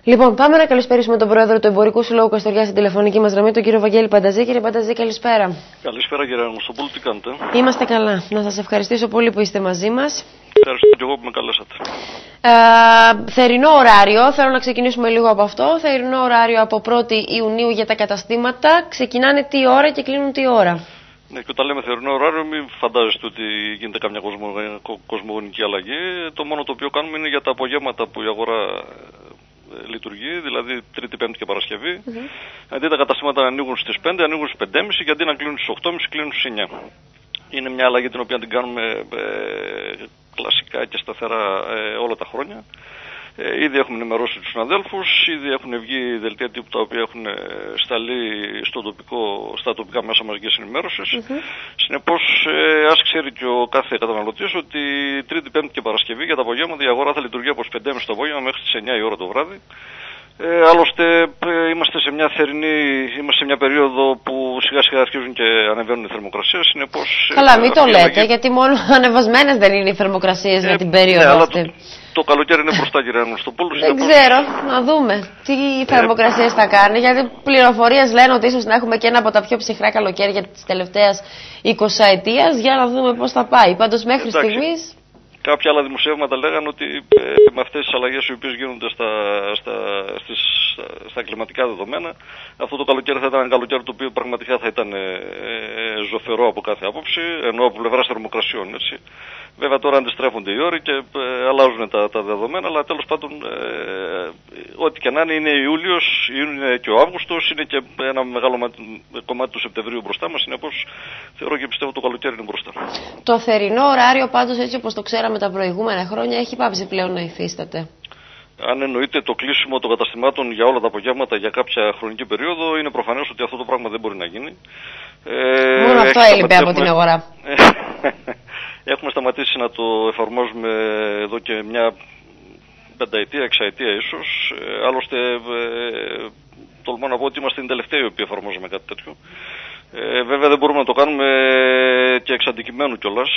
Λοιπόν, πάμε να καλησπέρισουμε τον πρόεδρο του Εμπορικού Συλλόγου Καστοριάς στην τηλεφωνική μας γραμμή, τον κύριο Βαγγέλη Πανταζή. Κύριε Πανταζή, καλησπέρα. Καλησπέρα, κύριε Αναστοπούλου, τι κάνετε? Είμαστε καλά. Να σας ευχαριστήσω πολύ που είστε μαζί μας. Ευχαριστώ και εγώ που με καλέσατε. Θερινό ωράριο, θέλω να ξεκινήσουμε λίγο από αυτό. Θερινό ωράριο από 1η Ιουνίου για τα καταστήματα. Ξεκινάνε τι ώρα και κλείνουν τι ώρα? Ναι, και όταν λέμε θερινό ωράριο, μην φαντάζεστε ότι γίνεται καμιά κοσμογονική αλλαγή. Το μόνο το οποίο κάνουμε είναι για τα απογεύματα που η αγορά λειτουργεί, δηλαδή Τρίτη, Πέμπτη και Παρασκευή. Αντί τα καταστήματα να ανοίγουν στις 5, ανοίγουν στις 5.30 και αντί να κλείνουν στις 8.30, κλείνουν στις 9. Είναι μια αλλαγή την οποία την κάνουμε κλασικά και σταθερά όλα τα χρόνια. Ήδη έχουμε ενημερώσει τους συναδέλφους, ήδη έχουν βγει δελτία τύπου τα οποία έχουν σταλεί στα τοπικά μέσα μαζικής ενημέρωσης. Συνεπώς, ας ξέρει και ο κάθε καταναλωτής ότι Τρίτη, Πέμπτη και Παρασκευή για τα απογεύματα η αγορά θα λειτουργεί από τις 5.30 το απόγευμα μέχρι τις 9 η ώρα το βράδυ. Άλλωστε είμαστε σε μια περίοδο που σιγά σιγά αρχίζουν και ανεβαίνουν οι θερμοκρασίες. Συνεπώς, καλά, μην το λέτε, γιατί μόνο ανεβασμένες δεν είναι οι θερμοκρασίες για την περίοδο αυτή. Το καλοκαίρι είναι μπροστά, κύριε Αναστοπούλου. Δεν ξέρω, να δούμε τι θερμοκρασίες θα κάνει, γιατί πληροφορίες λένε ότι ίσως να έχουμε και ένα από τα πιο ψυχρά καλοκαίρια της τελευταίας 20ετίας. Για να δούμε πώς θα πάει. Πάντως μέχρι στιγμής. Κάποια άλλα δημοσιεύματα λέγανε ότι με αυτές τις αλλαγές οι οποίες γίνονται στα κλιματικά δεδομένα, αυτό το καλοκαίρι θα ήταν ένα καλοκαίρι το οποίο πραγματικά θα ήταν ζωφερό από κάθε άποψη, ενώ από πλευράς θερμοκρασιών. Έτσι. Βέβαια τώρα αντιστρέφονται οι ώρες και αλλάζουν τα δεδομένα, αλλά τέλος πάντων ό,τι και να είναι Ιούλιος, είναι και ο Αύγουστος, είναι και ένα μεγάλο κομμάτι του Σεπτεμβρίου μπροστά μας. Συνεπώς θεωρώ και πιστεύω το καλοκαίρι είναι μπροστά. Το θερινό ωράριο πάντως, έτσι όπως το ξέραμε τα προηγούμενα χρόνια, έχει πάψει πλέον να υφίσταται. Αν εννοείται το κλείσιμο των καταστημάτων για όλα τα απογεύματα για κάποια χρονική περίοδο, είναι προφανές ότι αυτό το πράγμα δεν μπορεί να γίνει. Μόνο αυτό έλειπε από την αγορά. Έχουμε σταματήσει να το εφαρμόζουμε εδώ και μια πενταετία, εξαετία ίσως. Άλλωστε, τολμώ να πω ότι είμαστε οι τελευταίοι οι οποίοι εφαρμόζουμε κάτι τέτοιο. Βέβαια δεν μπορούμε να το κάνουμε και εξ αντικειμένου κιόλας.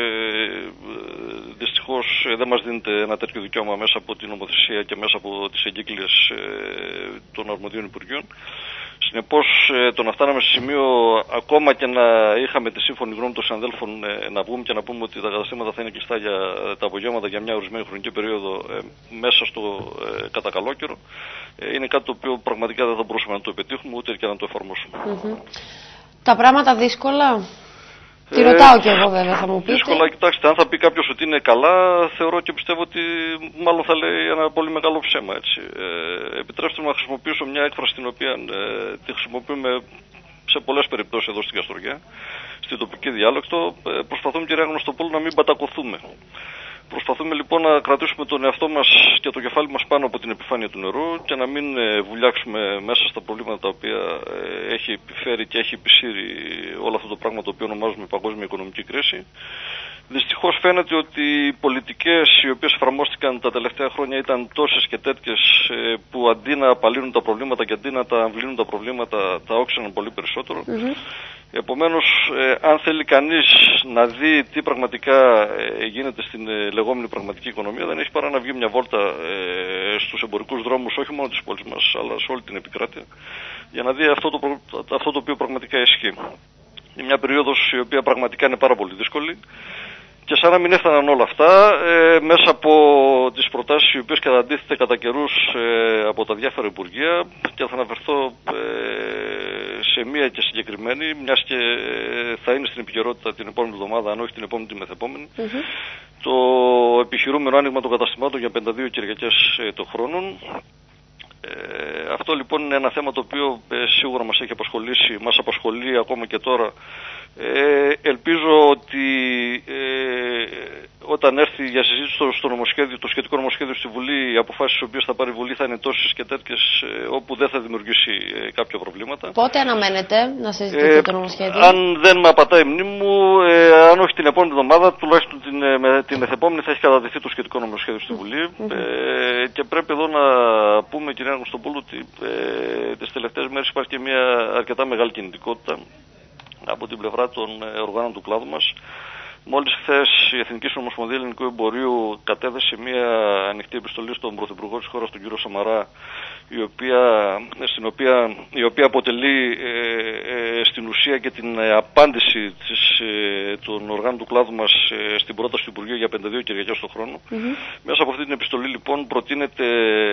Δυστυχώς δεν μας δίνεται ένα τέτοιο δικαίωμα μέσα από την νομοθεσία και μέσα από τις εγκύκλειες των αρμοδίων υπουργείων. Συνεπώς το να φτάναμε σε σημείο ακόμα και να είχαμε τη σύμφωνη γνώμη των συναδέλφων να βγούμε και να πούμε ότι τα καταστήματα θα είναι κλειστά για τα απογεύματα για μια ορισμένη χρονική περίοδο μέσα στο κατά καλό καιρό, είναι κάτι το οποίο πραγματικά δεν θα μπορούσαμε να το πετύχουμε ούτε και να το εφαρμόσουμε. Τα πράγματα δύσκολα. Τι ρωτάω κι εγώ βέβαια, θα μου πείτε. Δύσκολα, κοιτάξτε, αν θα πει κάποιος ότι είναι καλά, θεωρώ και πιστεύω ότι μάλλον θα λέει ένα πολύ μεγάλο ψέμα. Έτσι. Επιτρέψτε μου να χρησιμοποιήσω μια έκφραση την οποία τη χρησιμοποιούμε σε πολλές περιπτώσεις εδώ στην Καστοριά, στην τοπική διάλεκτο. Προσπαθούμε, κύριε Αναστοπούλου, να μην πατακωθούμε. Προσπαθούμε λοιπόν να κρατήσουμε τον εαυτό μας και το κεφάλι μας πάνω από την επιφάνεια του νερού και να μην βουλιάξουμε μέσα στα προβλήματα τα οποία έχει επιφέρει και έχει επισύρει όλο αυτό το πράγμα το οποίο ονομάζουμε παγκόσμια οικονομική κρίση. Δυστυχώς φαίνεται ότι οι πολιτικές οι οποίες εφαρμόστηκαν τα τελευταία χρόνια ήταν τόσες και τέτοιες που αντί να απαλύνουν τα προβλήματα και αντί να τα αμβλύνουν τα προβλήματα τα όξαναν πολύ περισσότερο. Επομένως, αν θέλει κανείς να δει τι πραγματικά γίνεται στην λεγόμενη πραγματική οικονομία, δεν έχει παρά να βγει μια βόλτα στους εμπορικούς δρόμους, όχι μόνο της πόλης μας, αλλά σε όλη την επικράτεια, για να δει αυτό το οποίο πραγματικά ισχύει. Είναι μια περίοδος η οποία πραγματικά είναι πάρα πολύ δύσκολη. Και σαν να μην έφταναν όλα αυτά, μέσα από τις προτάσεις οι οποίες καταντίθεται κατά καιρούς από τα διάφορα υπουργεία, και θα αναφερθώ σε μία και συγκεκριμένη, μιας και θα είναι στην επικαιρότητα την επόμενη εβδομάδα, αν όχι την επόμενη τη μεθεπόμενη, το επιχειρούμενο άνοιγμα των καταστημάτων για 52 Κυριακές των χρόνων. Αυτό λοιπόν είναι ένα θέμα το οποίο σίγουρα μας έχει απασχολήσει, μας απασχολεί ακόμα και τώρα. Ελπίζω ότι όταν έρθει για συζήτηση το σχετικό νομοσχέδιο στη Βουλή, οι αποφάσεις τις οποίες θα πάρει η Βουλή θα είναι τόσες και τέτοιες όπου δεν θα δημιουργήσει κάποια προβλήματα. Πότε αναμένετε να συζητήσετε το νομοσχέδιο? Αν δεν με απατάει η μνήμη μου, αν όχι την επόμενη εβδομάδα, τουλάχιστον την μεθεπόμενη θα έχει καταδειχθεί το σχετικό νομοσχέδιο στη Βουλή. Και πρέπει εδώ να πούμε, κυρία Αναστοπούλου, ότι τις τελευταίες μέρες υπάρχει και μια αρκετά μεγάλη κινητικότητα από την πλευρά των οργάνων του κλάδου μας. Μόλις χθες η Εθνική Συνομοσπονδία Ελληνικού Εμπορίου κατέθεσε μια ανοιχτή επιστολή στον Πρωθυπουργό της χώρας, τον κύριο Σαμαρά, η οποία αποτελεί στην ουσία και την απάντηση των οργάνων του κλάδου μας στην πρόταση του Υπουργείου για 52 Κυριακές το χρόνο. Μέσα από αυτή την επιστολή λοιπόν προτείνεται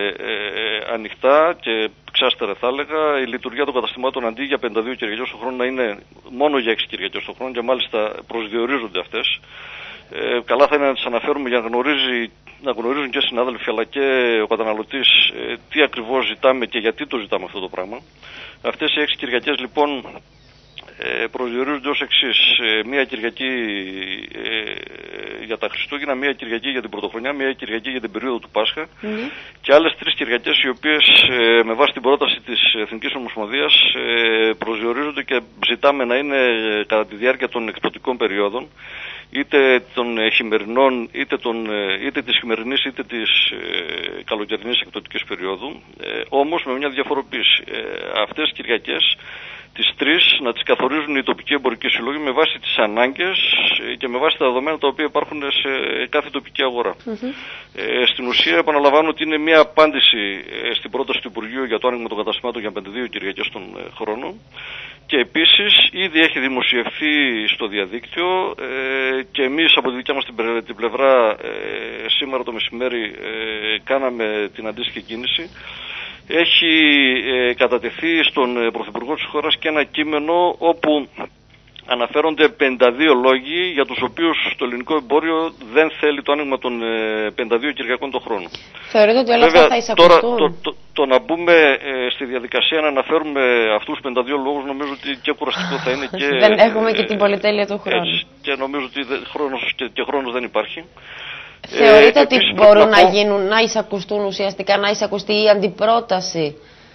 ανοιχτά και ξάστερα θα έλεγα η λειτουργία των καταστημάτων αντί για 52 Κυριακές το χρόνο να είναι μόνο για 6 Κυριακές το χρόνο και μάλιστα προσδιορίζονται αυτές. Καλά θα είναι να τις αναφέρουμε για να γνωρίζουν και οι συνάδελφοι αλλά και ο καταναλωτής τι ακριβώς ζητάμε και γιατί το ζητάμε αυτό το πράγμα. Αυτές οι 6 Κυριακές λοιπόν προσδιορίζονται ως εξής: μία Κυριακή για τα Χριστούγεννα, μία Κυριακή για την Πρωτοχρονιά, μία Κυριακή για την περίοδο του Πάσχα και άλλες 3 Κυριακές οι οποίες με βάση την πρόταση της Εθνικής Ομοσπονδίας προσδιορίζονται και ζητάμε να είναι κατά τη διάρκεια των εκπτωτικών περιόδων, είτε των χειμερινών, είτε της χειμερινής είτε της καλοκαιρινής εκπτωτικής περίοδου, όμως με μια διαφοροποίηση. Αυτές τις Κυριακές τις 3 να τις καθορίζουν οι τοπικοί εμπορικοί σύλλογοι με βάση τις ανάγκες και με βάση τα δεδομένα τα οποία υπάρχουν σε κάθε τοπική αγορά. Στην ουσία επαναλαμβάνω ότι είναι μια απάντηση στην πρόταση του Υπουργείου για το άνοιγμα των καταστημάτων για 52 Κυριακές τον χρόνο και επίσης ήδη έχει δημοσιευθεί στο διαδίκτυο και εμείς από τη δικιά μας την πλευρά σήμερα το μεσημέρι κάναμε την αντίστοιχη κίνηση. Έχει κατατεθεί στον Πρωθυπουργό της χώρας και ένα κείμενο όπου αναφέρονται 52 λόγοι για τους οποίους το ελληνικό εμπόριο δεν θέλει το άνοιγμα των 52 Κυριακών το χρόνο. Θεωρείτε ότι όλα αυτά θα εισακουστούν? Τώρα το να μπούμε στη διαδικασία να αναφέρουμε αυτούς τους 52 λόγους νομίζω ότι και κουραστικό θα είναι και... Δεν έχουμε και την πολυτέλεια του χρόνου. Και νομίζω ότι χρόνος δεν υπάρχει. Θεωρείτε ότι μπορούν να εισακουστούν ουσιαστικά, να εισακουστεί η αντιπρόταση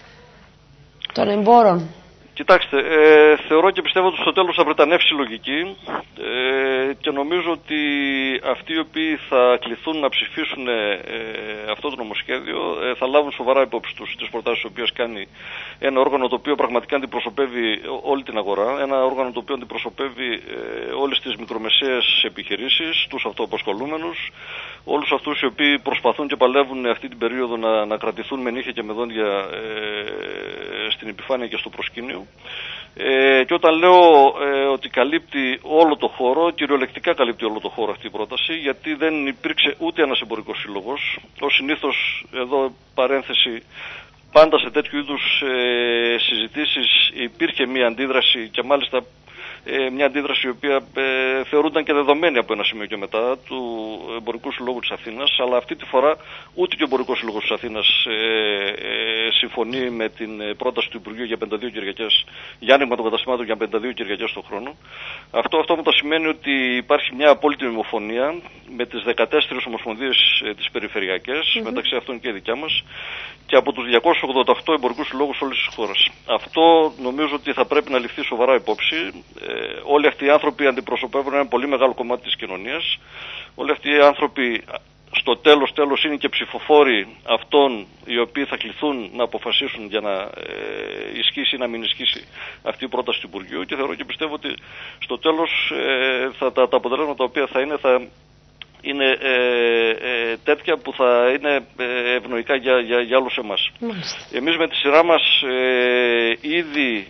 των εμπόρων? Κοιτάξτε, θεωρώ και πιστεύω ότι στο τέλος θα βρετανεύσει η λογική και νομίζω ότι αυτοί οι οποίοι θα κληθούν να ψηφίσουν αυτό το νομοσχέδιο θα λάβουν σοβαρά υπόψη τους τις προτάσεις τις οποίες κάνει ένα όργανο το οποίο πραγματικά αντιπροσωπεύει όλη την αγορά, ένα όργανο το οποίο αντιπροσωπεύει όλες τις μικρομεσαίες επιχειρήσεις, τους αυτοαπασχολούμενους, όλους αυτούς οι οποίοι προσπαθούν και παλεύουν αυτή την περίοδο να κρατηθούν με νύχια και με δόντια στην επιφάνεια και στο προσκήνιο. Και όταν λέω ότι καλύπτει όλο το χώρο, κυριολεκτικά καλύπτει όλο το χώρο αυτή η πρόταση, γιατί δεν υπήρξε ούτε ένας εμπορικός σύλλογος. Ως συνήθως, εδώ παρένθεση, πάντα σε τέτοιου είδους συζητήσεις υπήρχε μια αντίδραση και μάλιστα μια αντίδραση η οποία θεωρούνταν και δεδομένη από ένα σημείο και μετά του Εμπορικού Συλλόγου της Αθήνας, αλλά αυτή τη φορά ούτε και ο Εμπορικός Σύλλογος της Αθήνας συμφωνεί με την πρόταση του Υπουργείου για 52 Κυριακές, για άνοιγμα των καταστημάτων για 52 Κυριακές το χρόνο. Αυτό μου σημαίνει ότι υπάρχει μια απόλυτη ομοφωνία με τις 14 ομοσπονδίες τις περιφερειακές, μεταξύ αυτών και η δικιά μας, και από τους 288 εμπορικούς συλλόγους όλης της χώρας. Αυτό νομίζω ότι θα πρέπει να ληφθεί σοβαρά υπόψη. Όλοι αυτοί οι άνθρωποι αντιπροσωπεύουν ένα πολύ μεγάλο κομμάτι της κοινωνίας. Όλοι αυτοί οι άνθρωποι στο τέλος είναι και ψηφοφόροι αυτών οι οποίοι θα κληθούν να αποφασίσουν για να ισχύσει ή να μην ισχύσει αυτή η πρόταση του Υπουργείου και θεωρώ και πιστεύω ότι στο τέλος τα αποτελέσματα τα οποία θα είναι τέτοια που θα είναι ευνοϊκά για όλους εμάς. Εμείς με τη σειρά μας ήδη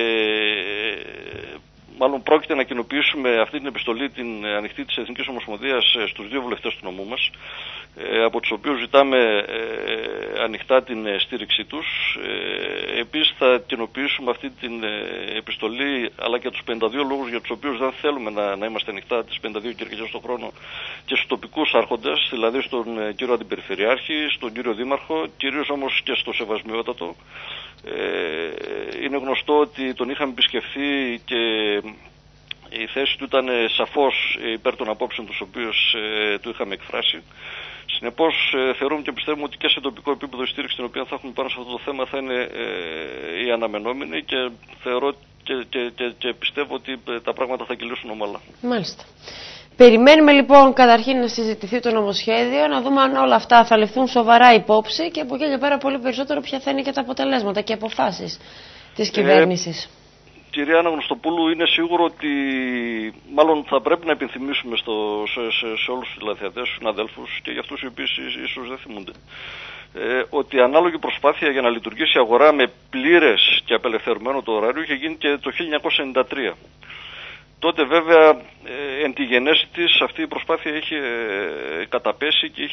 μάλλον πρόκειται να κοινοποιήσουμε αυτή την επιστολή την ανοιχτή της Εθνικής Ομοσπονδίας στους 2 βουλευτές του νομού μας, από τους οποίους ζητάμε ανοιχτά την στήριξή τους. Επίσης θα κοινοποιήσουμε αυτή την επιστολή αλλά και τους 52 λόγους για τους οποίους δεν θέλουμε να είμαστε ανοιχτά τις 52 Κυριακές το χρόνο και στους τοπικούς άρχοντες, δηλαδή στον κύριο Αντιπεριφερειάρχη, στον κύριο Δήμαρχο, κυρίως όμως και στο Σεβασμιότατο. Είναι γνωστό ότι τον είχαμε επισκεφθεί και η θέση του ήταν σαφώς υπέρ των απόψεων τους οποίους του είχαμε εκφράσει. Συνεπώς θεωρούμε και πιστεύουμε ότι και σε τοπικό επίπεδο η στήριξη την οποία θα έχουμε πάνω σε αυτό το θέμα θα είναι η αναμενόμενη και θεωρώ και πιστεύω ότι τα πράγματα θα κυλήσουν ομαλά. Μάλιστα. Περιμένουμε λοιπόν καταρχήν να συζητηθεί το νομοσχέδιο, να δούμε αν όλα αυτά θα ληφθούν σοβαρά υπόψη και από εκεί και πέρα πολύ περισσότερο ποια θα είναι και τα αποτελέσματα και αποφάσεις της κυβέρνησης. κυρία Άννα Γνωστοπούλου, είναι σίγουρο ότι μάλλον θα πρέπει να υπενθυμίσουμε σε όλους τους τηλεθεατές, τους συναδέλφους και για αυτούς οι οποίοι ίσως δεν θυμούνται, ότι ανάλογη προσπάθεια για να λειτουργήσει η αγορά με πλήρες και απελευθερωμένο το ωράριο είχε γίνει και το 1993. Τότε βέβαια εν τη γενέση της αυτή η προσπάθεια είχε καταπέσει και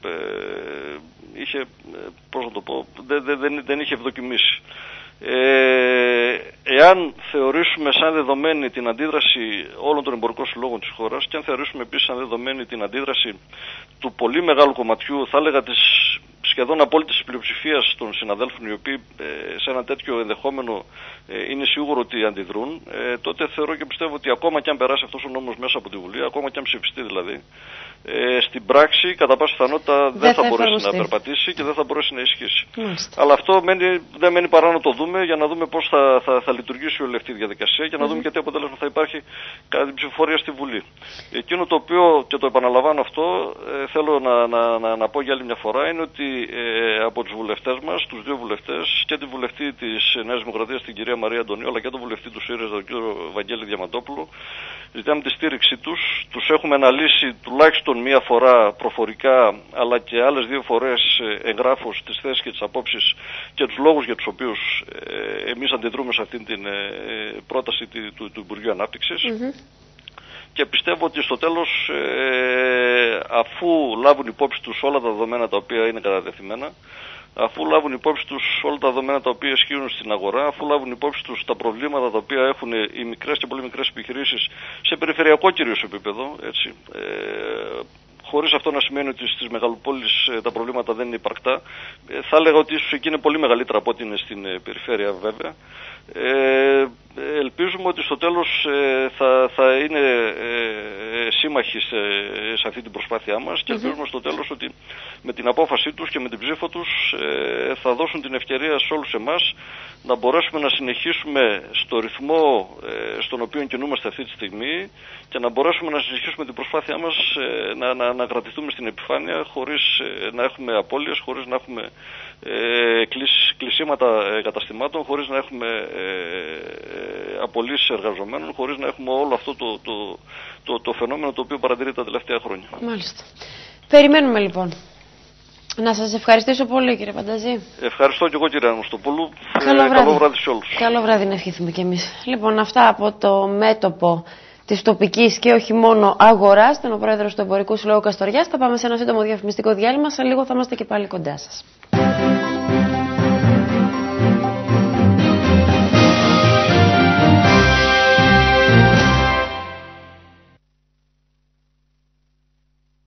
είχε πώς να το πω, δεν είχε ευδοκιμήσει. Εάν θεωρήσουμε σαν δεδομένη την αντίδραση όλων των εμπορικών συλλόγων της χώρας και αν θεωρήσουμε επίσης σαν δεδομένη την αντίδραση του πολύ μεγάλου κομματιού, θα έλεγα της σχεδόν απόλυτης πλειοψηφίας των συναδέλφων, οι οποίοι σε ένα τέτοιο ενδεχόμενο είναι σίγουρο ότι αντιδρούν, τότε θεωρώ και πιστεύω ότι ακόμα και αν περάσει αυτός ο νόμος μέσα από τη Βουλή, ακόμα και αν ψηφιστεί δηλαδή, στην πράξη κατά πάσα πιθανότητα δεν θα μπορέσει να περπατήσει και δεν θα μπορέσει να ισχύσει. Αλλά αυτό δεν μένει παρά να το δούμε, για να δούμε πώς θα λειτουργήσει όλη αυτή η διαδικασία και να δούμε και τι αποτέλεσμα θα υπάρχει κατά την ψηφοφορία στη Βουλή. Εκείνο το οποίο, και το επαναλαμβάνω αυτό, θέλω να πω για άλλη μια φορά, είναι ότι από τους βουλευτές μας, τους δύο βουλευτές, και τη βουλευτή της Νέας Δημοκρατίας, την κυρία Μαρία Αντωνίου, αλλά και τον βουλευτή του ΣΥΡΙΖΑ, τον κύριο Βαγγέλη Διαμαντόπουλο, ζητάμε τη στήριξή τους. Τους έχουμε αναλύσει τουλάχιστον μία φορά προφορικά, αλλά και άλλες δύο φορές εγγράφως τις θέσεις και τις απόψεις και τους λόγους για τους οποίους εμείς αντιδρούμε σε αυτήν την πρόταση του Υπουργείου Ανάπτυξης. Και πιστεύω ότι στο τέλος, αφού λάβουν υπόψη τους όλα τα δεδομένα τα οποία είναι κατατεθειμένα, αφού λάβουν υπόψη τους όλα τα δεδομένα τα οποία ισχύουν στην αγορά, αφού λάβουν υπόψη τους τα προβλήματα τα οποία έχουν οι μικρές και πολύ μικρές επιχειρήσεις σε περιφερειακό κυρίως επίπεδο, έτσι, χωρίς αυτό να σημαίνει ότι στις μεγαλοπόλεις τα προβλήματα δεν είναι υπαρκτά. Θα έλεγα ότι ίσως εκεί είναι πολύ μεγαλύτερα από ό,τι είναι στην περιφέρεια βέβαια. Ελπίζουμε ότι στο τέλος θα είναι σύμμαχοι σε αυτή την προσπάθειά μας και ελπίζουμε στο τέλος ότι με την απόφασή τους και με την ψήφο τους θα δώσουν την ευκαιρία σε όλους εμάς να μπορέσουμε να συνεχίσουμε στο ρυθμό στον οποίο κινούμαστε αυτή τη στιγμή και να μπορέσουμε να συνεχίσουμε την προσπάθειά μας να κρατηθούμε στην επιφάνεια χωρίς να έχουμε απώλειες, χωρίς να έχουμε κλεισίματα καταστημάτων, χωρίς να έχουμε απολύσεις εργαζομένων, χωρίς να έχουμε όλο αυτό το φαινόμενο το οποίο παρατηρείται τα τελευταία χρόνια. Μάλιστα. Περιμένουμε λοιπόν. Να σας ευχαριστήσω πολύ, κύριε Φανταζή. Ευχαριστώ και εγώ, κύριε Γνωστοπούλου. Καλό βράδυ σε όλους. Καλό βράδυ να ευχηθούμε κι εμείς. Λοιπόν, αυτά από το μέτωπο της τοπικής και όχι μόνο αγοράς, τον ο πρόεδρος του Εμπορικού Συλλόγου Καστοριάς. Θα πάμε σε ένα σύντομο διαφημιστικό διάλειμμα. Σε λίγο θα είμαστε και πάλι κοντά σας.